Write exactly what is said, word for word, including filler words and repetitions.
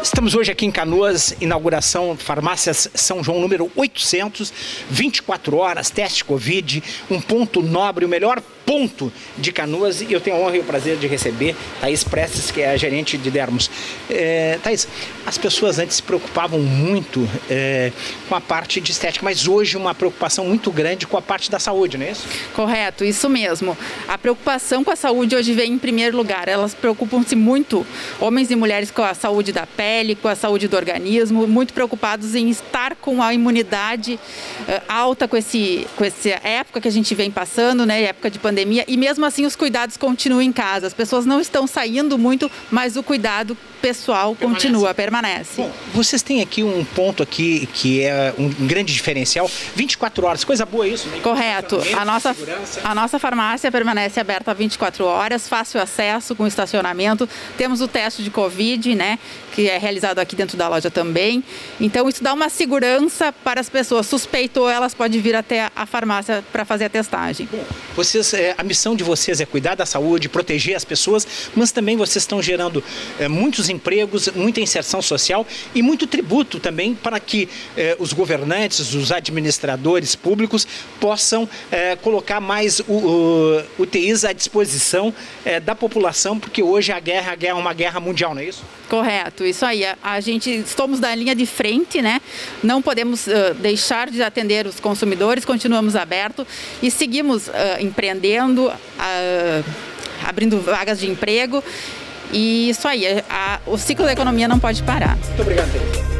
Estamos hoje aqui em Canoas, inauguração Farmácias São João número oitocentos, vinte e quatro horas, teste Covid, um ponto nobre, o melhor ponto de Canoas, e eu tenho a honra e o prazer de receber Thaís Prestes, que é a gerente de Dermos. É, Thaís, as pessoas antes se preocupavam muito é, com a parte de estética, mas hoje uma preocupação muito grande com a parte da saúde, não é isso? Correto, isso mesmo. A preocupação com a saúde hoje vem em primeiro lugar. Elas preocupam-se muito, homens e mulheres, com a saúde da pele, com a saúde do organismo, muito preocupados em estar com a imunidade uh, alta com, esse, com essa época que a gente vem passando, né, época de pandemia, e mesmo assim os cuidados continuam em casa. As pessoas não estão saindo muito, mas o cuidado pessoal permanece. continua, permanece. Bom, vocês têm aqui um ponto aqui que é um grande diferencial, vinte e quatro horas, coisa boa isso, né? Correto. A nossa, a nossa farmácia permanece aberta vinte e quatro horas, fácil acesso com estacionamento. Temos o teste de Covid, né, que é realizado aqui dentro da loja também. Então isso dá uma segurança para as pessoas. Suspeitou, elas podem vir até a farmácia para fazer a testagem. Bom, vocês, é, a missão de vocês é cuidar da saúde, proteger as pessoas, mas também vocês estão gerando é, muitos empregos, muita inserção social e muito tributo também para que eh, os governantes, os administradores públicos possam eh, colocar mais o, o, U T Is à disposição eh, da população, porque hoje a guerra, a guerra é uma guerra mundial, não é isso? Correto, isso aí. A, a gente estamos na linha de frente, né? Não podemos uh, deixar de atender os consumidores, continuamos abertos e seguimos uh, empreendendo, uh, abrindo vagas de emprego. E isso aí, a, o ciclo da economia não pode parar. Muito obrigado, Thaís.